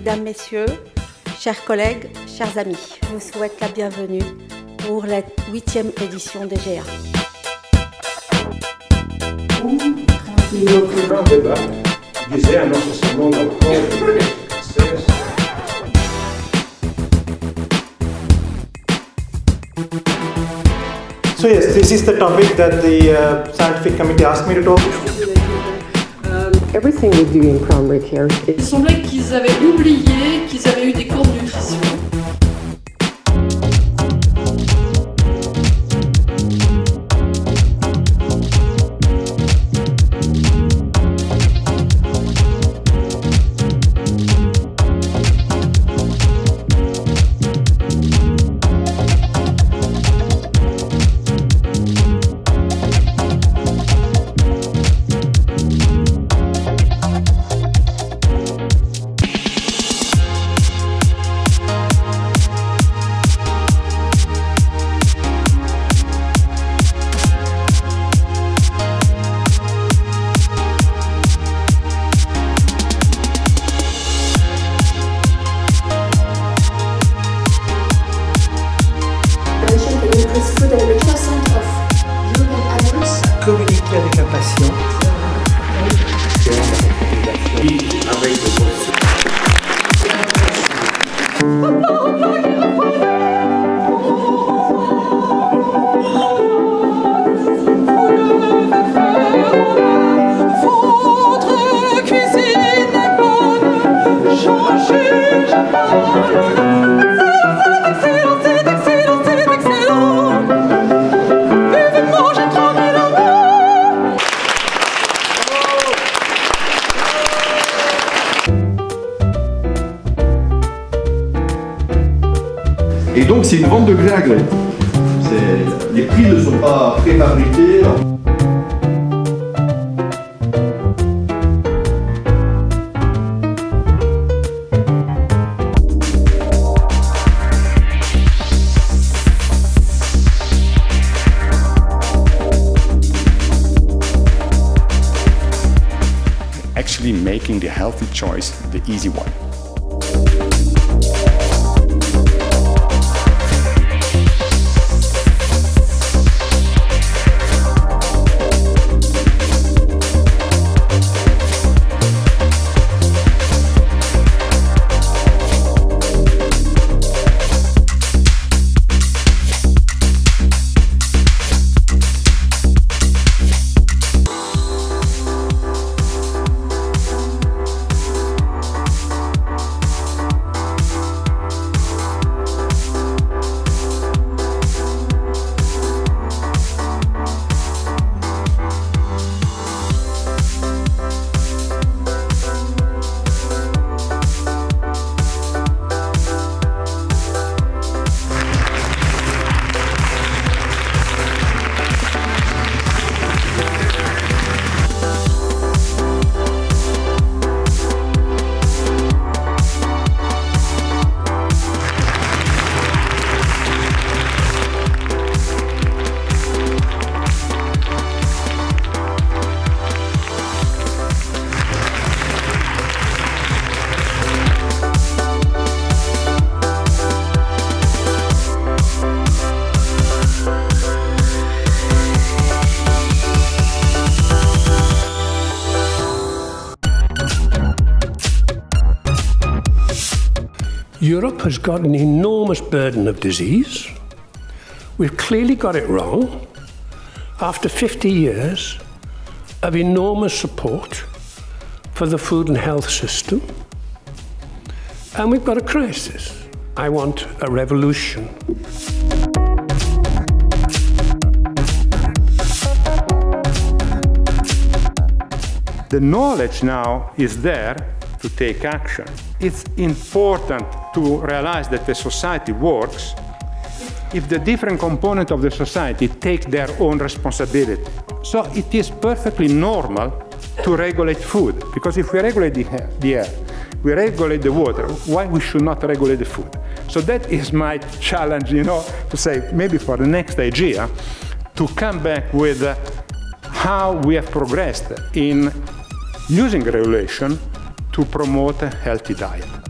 Mesdames, Messieurs, chers collègues, chers amis, je vous souhaite la bienvenue pour la 8e édition des GA. Notre grand débat disait à notre second encore. So yes, this is the topic that the scientific committee asked me to talk. Everything we do in primary care. Il semblait qu'ils avaient oublié qu'ils avaient eu des cours de nutrition. Communiquer avec un patient. Votre cuisine est bonne, changez, c'est excellent. Buvez, mangez tranquillement. Et donc c'est une vente de gré à gré. Les prix ne sont pas préfabriqués. Actually making the healthy choice the easy one. Europe has got an enormous burden of disease. We've clearly got it wrong after 50 years of enormous support for the food and health system. And we've got a crisis. I want a revolution. The knowledge now is there to take action. It's important to realize that the society works if the different components of the society take their own responsibility. So it is perfectly normal to regulate food, because if we regulate the air, we regulate the water, why we should not regulate the food? So that is my challenge, to say maybe for the next IGEA, to come back with how we have progressed in using regulation to promote a healthy diet.